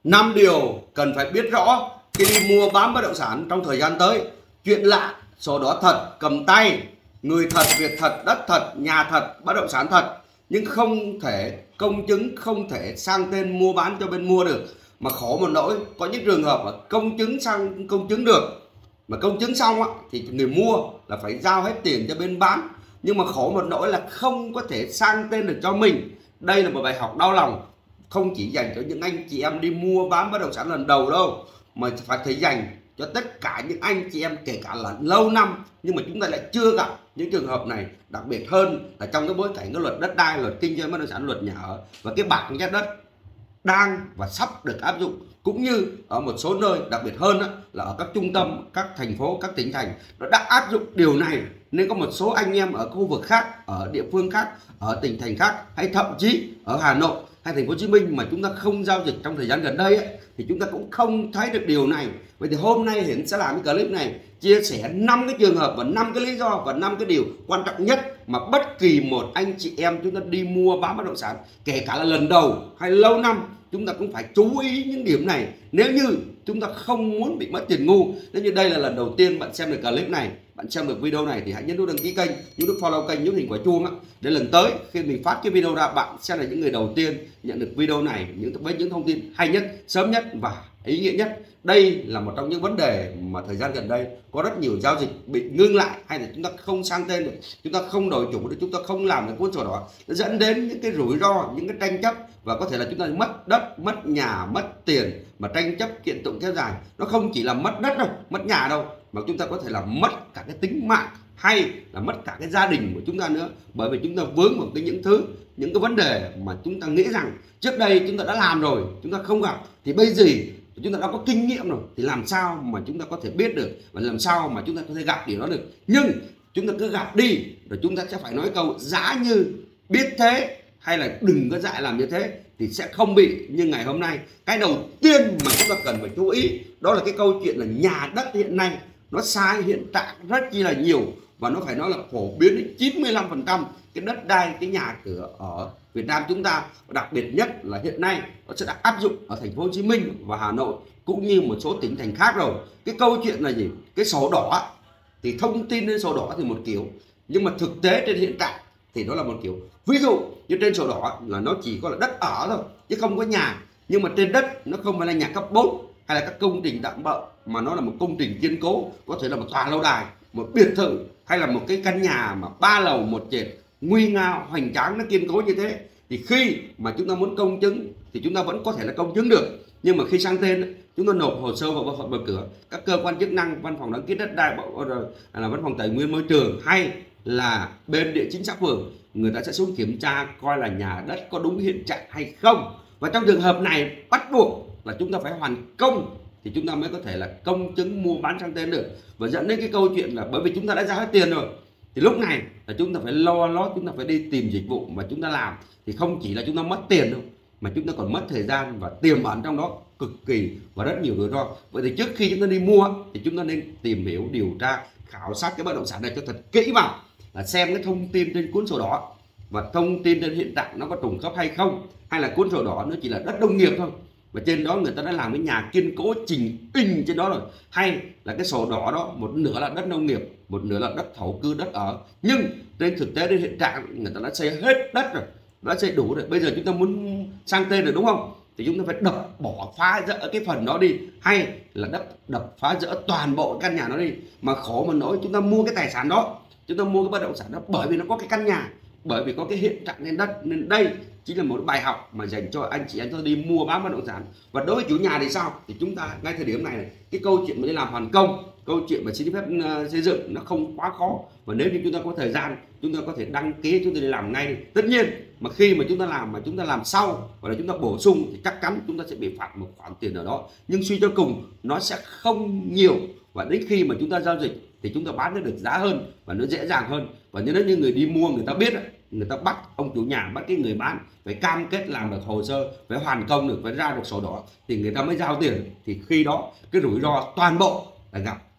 5 điều cần phải biết rõ khi đi mua bán bất động sản trong thời gian tới. Chuyện lạ, sổ đỏ thật, cầm tay, người thật, việc thật, đất thật, nhà thật, bất động sản thật, nhưng không thể công chứng, không thể sang tên mua bán cho bên mua được. Mà khổ một nỗi, có những trường hợp mà công chứng sang công chứng được, mà công chứng xong thì người mua là phải giao hết tiền cho bên bán, nhưng mà khổ một nỗi là không có thể sang tên được cho mình. Đây là một bài học đau lòng, không chỉ dành cho những anh chị em đi mua bán bất động sản lần đầu đâu, mà phải thấy dành cho tất cả những anh chị em kể cả là lâu năm nhưng mà chúng ta lại chưa gặp những trường hợp này. Đặc biệt hơn là trong cái bối cảnh cái luật đất đai, luật kinh doanh bất động sản, luật nhà ở và cái bảng giá đất đang và sắp được áp dụng, cũng như ở một số nơi, đặc biệt hơn là ở các trung tâm, các thành phố, các tỉnh thành nó đã áp dụng điều này. Nên có một số anh em ở khu vực khác, ở địa phương khác, ở tỉnh thành khác, hay thậm chí ở Hà Nội hay thành phố Hồ Chí Minh mà chúng ta không giao dịch trong thời gian gần đây thì chúng ta cũng không thấy được điều này. Vậy thì hôm nay Hiển sẽ làm cái clip này chia sẻ 5 cái trường hợp và 5 cái lý do và 5 cái điều quan trọng nhất mà bất kỳ một anh chị em chúng ta đi mua bán bất động sản, kể cả là lần đầu hay lâu năm, chúng ta cũng phải chú ý những điểm này nếu như chúng ta không muốn bị mất tiền ngu. Nếu như đây là lần đầu tiên bạn xem được clip này, bạn xem được video này thì hãy nhấn nút đăng ký kênh, nhấn nút follow kênh, nhấn hình quả chuông để lần tới khi mình phát cái video ra, bạn sẽ là những người đầu tiên nhận được video này với những thông tin hay nhất, sớm nhất và ý nghĩa nhất. Đây là một trong những vấn đề mà thời gian gần đây có rất nhiều giao dịch bị ngưng lại, hay là chúng ta không sang tên được, chúng ta không đổi chủ được, chúng ta không làm được cuốn sổ đỏ, nó dẫn đến những cái rủi ro, những cái tranh chấp, và có thể là chúng ta mất đất, mất nhà, mất tiền, mà tranh chấp kiện tụng kéo dài. Nó không chỉ là mất đất đâu, mất nhà đâu, mà chúng ta có thể là mất cả cái tính mạng hay là mất cả cái gia đình của chúng ta nữa, bởi vì chúng ta vướng vào những cái vấn đề mà chúng ta nghĩ rằng trước đây chúng ta đã làm rồi, chúng ta không gặp, thì bây giờ chúng ta đã có kinh nghiệm rồi thì làm sao mà chúng ta có thể biết được, và làm sao mà chúng ta có thể gặp điều đó được. Nhưng chúng ta cứ gặp đi rồi chúng ta sẽ phải nói câu giá như biết thế, hay là đừng có dại làm như thế thì sẽ không bị như ngày hôm nay. Cái đầu tiên mà chúng ta cần phải chú ý đó là cái câu chuyện là nhà đất hiện nay nó sai hiện trạng rất chi là nhiều, và nó phải nói là phổ biến đến 95% cái đất đai, cái nhà cửa ở Việt Nam chúng ta. Đặc biệt nhất là hiện nay nó sẽ đã áp dụng ở thành phố Hồ Chí Minh và Hà Nội cũng như một số tỉnh thành khác rồi. Cái câu chuyện là gì? Cái sổ đỏ thì thông tin trên sổ đỏ thì một kiểu, nhưng mà thực tế trên hiện trạng thì nó là một kiểu. Ví dụ như trên sổ đỏ là nó chỉ có là đất ở thôi chứ không có nhà, nhưng mà trên đất nó không phải là nhà cấp 4 hay là các công trình tạm bợ, mà nó là một công trình kiên cố, có thể là một tòa lâu đài, một biệt thự, hay là một cái căn nhà mà 3 lầu 1 trệt nguy nga hoành tráng, nó kiên cố như thế. Thì khi mà chúng ta muốn công chứng thì chúng ta vẫn có thể là công chứng được, nhưng mà khi sang tên chúng ta nộp hồ sơ vào bộ phận một cửa, các cơ quan chức năng, văn phòng đăng ký đất đai, là văn phòng tài nguyên môi trường, hay là bên địa chính xã phường, người ta sẽ xuống kiểm tra coi là nhà đất có đúng hiện trạng hay không. Và trong trường hợp này bắt buộc là chúng ta phải hoàn công thì chúng ta mới có thể là công chứng mua bán sang tên được, và dẫn đến cái câu chuyện là bởi vì chúng ta đã ra hết tiền rồi thì lúc này là chúng ta phải lo lót, chúng ta phải đi tìm dịch vụ mà chúng ta làm, thì không chỉ là chúng ta mất tiền đâu mà chúng ta còn mất thời gian và tiềm ẩn trong đó cực kỳ và rất nhiều rủi ro. Vậy thì trước khi chúng ta đi mua thì chúng ta nên tìm hiểu, điều tra, khảo sát cái bất động sản này cho thật kỹ vào, là xem cái thông tin trên cuốn sổ đỏ và thông tin trên hiện trạng nó có trùng khớp hay không, hay là cuốn sổ đỏ nó chỉ là đất nông nghiệp thôi và trên đó người ta đã làm cái nhà kiên cố trình in trên đó rồi, hay là cái sổ đỏ đó một nửa là đất nông nghiệp, một nửa là đất thổ cư, đất ở, nhưng trên thực tế đến hiện trạng người ta đã xây hết đất rồi, đã xây đủ rồi. Bây giờ chúng ta muốn sang tên rồi đúng không, thì chúng ta phải đập bỏ, phá rỡ cái phần đó đi, hay là đập phá rỡ toàn bộ căn nhà nó đi. Mà khổ mà nỗi chúng ta mua cái tài sản đó, chúng ta mua cái bất động sản đó bởi vì nó có cái căn nhà, bởi vì có cái hiện trạng trên đất, nên đây chính là một bài học mà dành cho anh chị em tôi đi mua bán bất động sản. Và đối với chủ nhà thì sao? Thì chúng ta ngay thời điểm này cái câu chuyện mà đi làm hoàn công, câu chuyện mà xin phép xây dựng nó không quá khó, và nếu như chúng ta có thời gian chúng ta có thể đăng ký, chúng ta đi làm ngay. Tất nhiên mà khi mà chúng ta làm sau hoặc là chúng ta bổ sung thì chắc chắn chúng ta sẽ bị phạt một khoản tiền ở đó, nhưng suy cho cùng nó sẽ không nhiều, và đến khi mà chúng ta giao dịch thì chúng ta bán được giá hơn và nó dễ dàng hơn. Và nếu như người đi mua người ta biết, người ta bắt ông chủ nhà, bắt cái người bán phải cam kết làm được hồ sơ, phải hoàn công được, phải ra được sổ đỏ thì người ta mới giao tiền. Thì khi đó cái rủi ro toàn bộ là gặp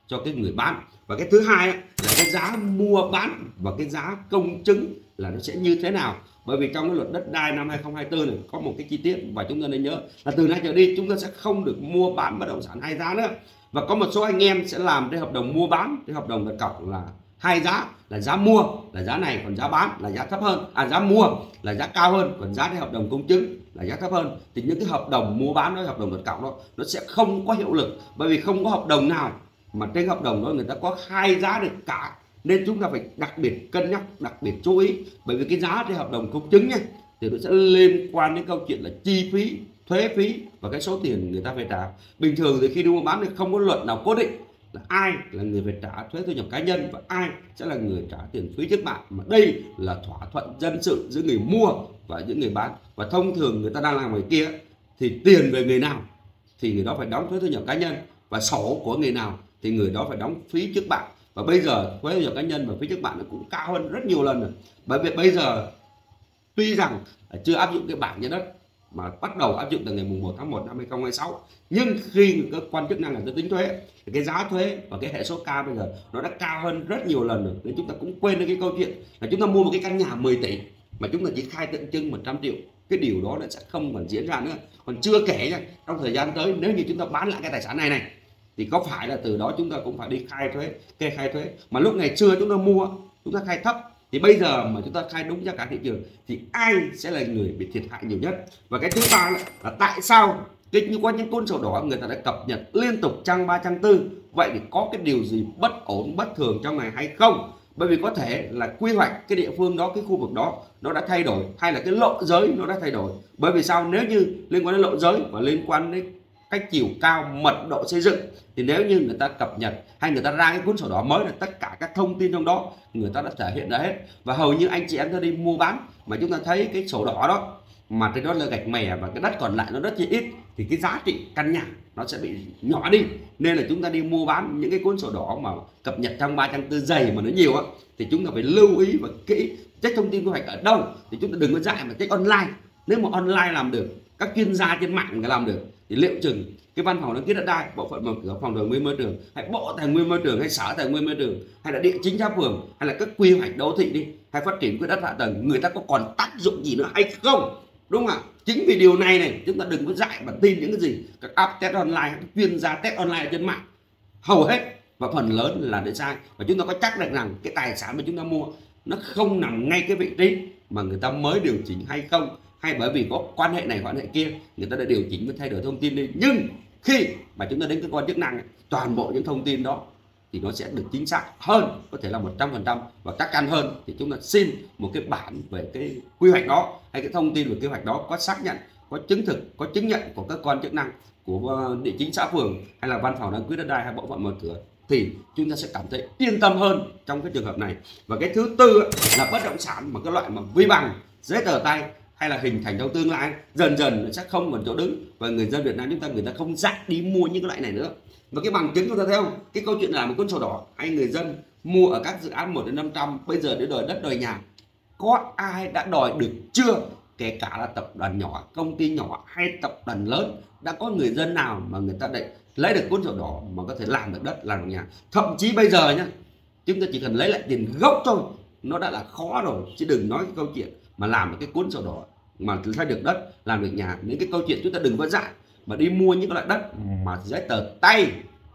cho cái người bán. Và cái thứ hai là cái giá mua bán và cái giá công chứng là nó sẽ như thế nào. Bởi vì trong cái luật đất đai năm 2024 này có một cái chi tiết và chúng ta nên nhớ là từ nay trở đi chúng ta sẽ không được mua bán bất động sản hai giá nữa. Và có một số anh em sẽ làm cái hợp đồng mua bán, cái hợp đồng đặt cọc là hai giá, là giá mua là giá này, còn giá bán là giá thấp hơn, giá mua là giá cao hơn, còn giá cái hợp đồng công chứng là giá thấp hơn. Thì những cái hợp đồng mua bán đó, hợp đồng đặt cọc đó, nó sẽ không có hiệu lực, bởi vì không có hợp đồng nào mà trên hợp đồng đó người ta có hai giá được cả. Nên chúng ta phải đặc biệt cân nhắc, đặc biệt chú ý, bởi vì cái giá trên hợp đồng công chứng nhé thì nó sẽ liên quan đến câu chuyện là chi phí, thuế phí và cái số tiền người ta phải trả. Bình thường thì khi đi mua bán thì không có luật nào cố định là ai là người phải trả thuế thu nhập cá nhân và ai sẽ là người trả tiền phí trước bạ, mà đây là thỏa thuận dân sự giữa người mua và những người bán. Và thông thường người ta đang làm ngoài kia thì tiền về người nào thì người đó phải đóng thuế thu nhập cá nhân, và sổ của người nào thì người đó phải đóng phí trước bạ. Và bây giờ thuế thu nhập cá nhân và phí trước bạ nó cũng cao hơn rất nhiều lần rồi. Bởi vì bây giờ tuy rằng chưa áp dụng cái bảng giá đất mà bắt đầu áp dụng từ ngày 1 tháng 1 năm 2026, nhưng khi cơ quan chức năng là tính thuế thì cái giá thuế và cái hệ số K bây giờ nó đã cao hơn rất nhiều lần rồi. Nên chúng ta cũng quên đi cái câu chuyện là chúng ta mua một cái căn nhà 10 tỷ mà chúng ta chỉ khai tượng trưng 100 triệu. Cái điều đó nó sẽ không còn diễn ra nữa. Còn chưa kể nha, trong thời gian tới nếu như chúng ta bán lại cái tài sản này thì có phải là từ đó chúng ta cũng phải đi khai thuế, kê khai thuế, mà lúc ngày xưa chúng ta mua chúng ta khai thấp, thì bây giờ mà chúng ta khai đúng giá cả thị trường thì ai sẽ là người bị thiệt hại nhiều nhất. Và cái thứ ba là tại sao có những cuốn sổ đỏ người ta đã cập nhật liên tục trang 3 trang 4, vậy thì có cái điều gì bất ổn bất thường trong này hay không? Bởi vì có thể là quy hoạch cái địa phương đó, cái khu vực đó nó đã thay đổi, hay là cái lộ giới nó đã thay đổi. Bởi vì sao? Nếu như liên quan đến lộ giới và liên quan đến cách chiều cao, mật độ xây dựng thì nếu như người ta cập nhật hay người ta ra cái cuốn sổ đỏ mới là tất cả các thông tin trong đó người ta đã thể hiện ra hết. Và hầu như anh chị em ta đi mua bán mà chúng ta thấy cái sổ đỏ đó mà trên đó là gạch mè và cái đất còn lại nó rất chi ít thì cái giá trị căn nhà nó sẽ bị nhỏ đi. Nên là chúng ta đi mua bán những cái cuốn sổ đỏ mà cập nhật trong 3 trang 4 dày mà nó nhiều á thì chúng ta phải lưu ý và kỹ check thông tin quy hoạch ở đâu. Thì chúng ta đừng có dại mà check online. Nếu mà online làm được, các chuyên gia trên mạng người làm được thì liệu chừng cái văn phòng đăng ký đất đai, bộ phận một cửa, phòng tài nguyên môi trường, hay bộ tài nguyên môi trường, hay sở tài nguyên môi trường, hay là địa chính xã phường, hay là các quy hoạch đô thị đi, hay phát triển quỹ đất hạ tầng, người ta có còn tác dụng gì nữa hay không? Đúng không ạ? Chính vì điều này chúng ta đừng có dại mà tin những cái gì các app test online, các chuyên gia test online trên mạng, hầu hết và phần lớn là để sai. Và chúng ta có chắc được rằng cái tài sản mà chúng ta mua nó không nằm ngay cái vị trí mà người ta mới điều chỉnh hay không, hay bởi vì có quan hệ này quan hệ kia người ta đã điều chỉnh và thay đổi thông tin đi. Nhưng khi mà chúng ta đến cơ quan chức năng toàn bộ những thông tin đó thì nó sẽ được chính xác hơn, có thể là 100% và chắc chắn hơn. Thì chúng ta xin một cái bản về cái quy hoạch đó hay cái thông tin về kế hoạch đó có xác nhận, có chứng thực, có chứng nhận của cơ quan chức năng, của địa chính xã phường, hay là văn phòng đăng ký đất đai, hay bộ phận một cửa, thì chúng ta sẽ cảm thấy yên tâm hơn trong cái trường hợp này. Và cái thứ tư là bất động sản mà cái loại mà vi bằng, giấy tờ tay hay là hình thành trong tương lai dần dần nó sẽ không còn chỗ đứng, và người dân Việt Nam chúng ta người ta không dạy đi mua những cái loại này nữa. Và cái bằng chứng chúng ta thấy không, cái câu chuyện là một cuốn sổ đỏ hay người dân mua ở các dự án 1 đến 500 bây giờ để đòi đất đòi nhà, có ai đã đòi được chưa? Kể cả là tập đoàn nhỏ, công ty nhỏ hay tập đoàn lớn, đã có người dân nào mà người ta lấy được cuốn sổ đỏ mà có thể làm được đất, làm được nhà? Thậm chí bây giờ nhá, chúng ta chỉ cần lấy lại tiền gốc thôi nó đã là khó rồi, chứ đừng nói cái câu chuyện mà làm được cái cuốn sổ đỏ mà thay được đất, làm được nhà. Những cái câu chuyện chúng ta đừng có dại mà đi mua những cái loại đất mà giấy tờ tay,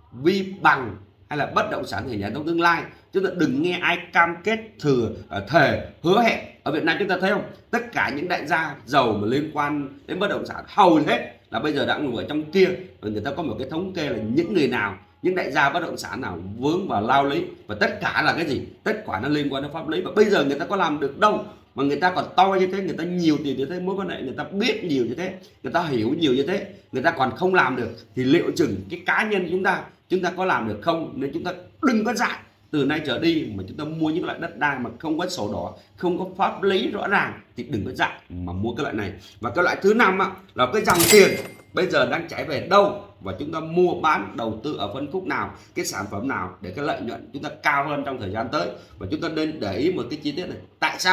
vi bằng hay là bất động sản hình nhà trong tương lai. Chúng ta đừng nghe ai cam kết thề hứa hẹn. Ở Việt Nam chúng ta thấy không, tất cả những đại gia giàu mà liên quan đến bất động sản hầu hết là bây giờ đã ngồi ở trong kia, và người ta có một cái thống kê là những người nào, những đại gia bất động sản nào vướng vào lao lý, và tất cả là cái gì, tất cả nó liên quan đến pháp lý. Và bây giờ người ta có làm được đâu mà người ta còn to như thế, người ta nhiều tiền như thế, mối quan hệ người ta biết nhiều như thế, người ta hiểu nhiều như thế, người ta còn không làm được thì liệu chừng cái cá nhân chúng ta có làm được không? Nên chúng ta đừng có dại từ nay trở đi mà chúng ta mua những loại đất đai mà không có sổ đỏ, không có pháp lý rõ ràng thì đừng có dại mà mua cái loại này. Và cái loại thứ năm là cái dòng tiền bây giờ đang chảy về đâu, và chúng ta mua bán đầu tư ở phân khúc nào, cái sản phẩm nào để cái lợi nhuận chúng ta cao hơn trong thời gian tới. Và chúng ta nên để ý một cái chi tiết này. Tại sao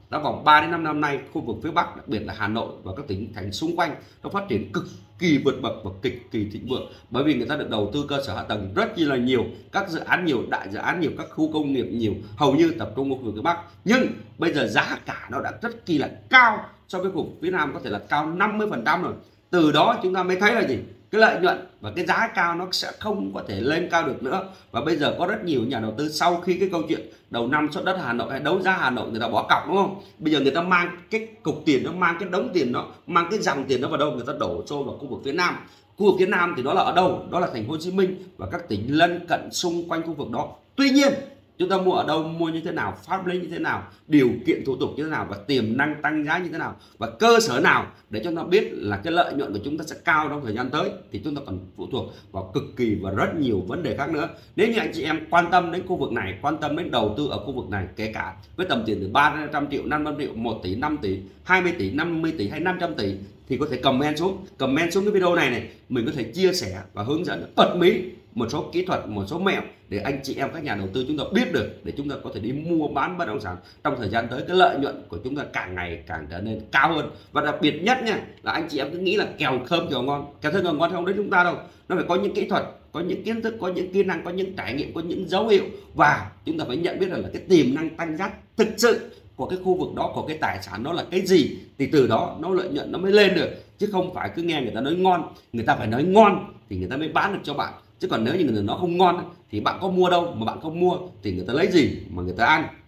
đã vòng 3 đến 5 năm nay, khu vực phía Bắc, đặc biệt là Hà Nội và các tỉnh thành xung quanh, nó phát triển cực kỳ vượt bậc và cực kỳ thịnh vượng, bởi vì người ta được đầu tư cơ sở hạ tầng rất là nhiều, các dự án nhiều, đại dự án nhiều, các khu công nghiệp nhiều, hầu như tập trung ở khu vực phía Bắc. Nhưng bây giờ giá cả nó đã rất kỳ là cao so với khu vực phía Nam, có thể là cao 50% rồi. Từ đó chúng ta mới thấy là gì, cái lợi nhuận và cái giá cao nó sẽ không có thể lên cao được nữa. Và bây giờ có rất nhiều nhà đầu tư sau khi cái câu chuyện đầu năm xuất đất Hà Nội hay đấu giá Hà Nội người ta bỏ cọc, đúng không? Bây giờ người ta mang cái cục tiền, nó mang cái đống tiền, nó mang cái dòng tiền đó vào đâu? Người ta đổ xô vào khu vực phía Nam. Khu vực phía Nam thì nó là ở đâu? Đó là thành phố Hồ Chí Minh và các tỉnh lân cận xung quanh khu vực đó. Tuy nhiên chúng ta mua ở đâu, mua như thế nào, pháp lý như thế nào, điều kiện thủ tục như thế nào, và tiềm năng tăng giá như thế nào, và cơ sở nào để cho nó biết là cái lợi nhuận của chúng ta sẽ cao trong thời gian tới, thì chúng ta còn phụ thuộc vào cực kỳ và rất nhiều vấn đề khác nữa. Nếu như anh chị em quan tâm đến khu vực này, quan tâm đến đầu tư ở khu vực này, kể cả với tầm tiền từ 300 triệu, 500 triệu, 1 tỷ, 5 tỷ, 20 tỷ, 50 tỷ hay 500 tỷ, thì có thể comment xuống cái video này, mình có thể chia sẻ và hướng dẫn bật mí một số kỹ thuật, một số mẹo để anh chị em các nhà đầu tư chúng ta biết được, để chúng ta có thể đi mua bán bất động sản trong thời gian tới, cái lợi nhuận của chúng ta càng ngày càng trở nên cao hơn. Và đặc biệt nhất nha, là anh chị em cứ nghĩ là kèo thơm kèo ngon, kèo thơm kèo ngon không đến chúng ta đâu, nó phải có những kỹ thuật, có những kiến thức, có những kỹ năng, có những trải nghiệm, có những dấu hiệu, và chúng ta phải nhận biết là cái tiềm năng tăng giá thực sự của cái khu vực đó, của cái tài sản đó là cái gì, thì từ đó nó lợi nhuận nó mới lên được, chứ không phải cứ nghe người ta nói ngon. Người ta phải nói ngon thì người ta mới bán được cho bạn, chứ còn nếu như người ta nói không ngon thì bạn có mua đâu, mà bạn không mua thì người ta lấy gì mà người ta ăn.